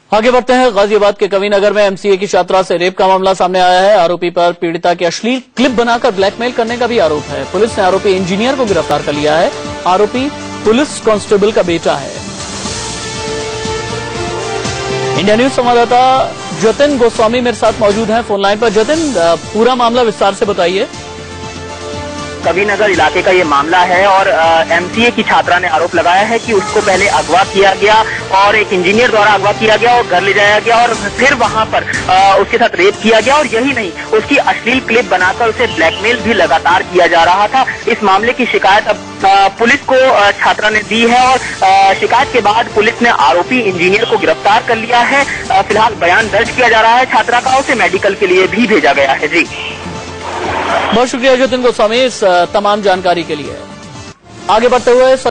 आगे बढ़ते हैं। गाजियाबाद के कविनगर में एमसीए की छात्रा से रेप का मामला सामने आया है। आरोपी पर पीड़िता के अश्लील क्लिप बनाकर ब्लैकमेल करने का भी आरोप है। पुलिस ने आरोपी इंजीनियर को गिरफ्तार कर लिया है। आरोपी पुलिस कांस्टेबल का बेटा है। इंडिया न्यूज संवाददाता जतिन गोस्वामी मेरे साथ मौजूद हैं फोन लाइन पर। जतिन, पूरा मामला विस्तार से बताइए। कविनगर इलाके का ये मामला है और एमसीए की छात्रा ने आरोप लगाया है कि उसको पहले अगवा किया गया और एक इंजीनियर द्वारा अगवा किया गया और घर ले जाया गया और फिर वहां पर उसके साथ रेप किया गया। और यही नहीं, उसकी अश्लील क्लिप बनाकर उसे ब्लैकमेल भी लगातार किया जा रहा था। इस मामले की शिकायत अब पुलिस को छात्रा ने दी है और शिकायत के बाद पुलिस ने आरोपी इंजीनियर को गिरफ्तार कर लिया है। फिलहाल बयान दर्ज किया जा रहा है छात्रा का, उसे मेडिकल के लिए भी भेजा गया है। जी, बहुत शुक्रिया जतिन गोस्वामी इस तमाम जानकारी के लिए। आगे बढ़ते हुए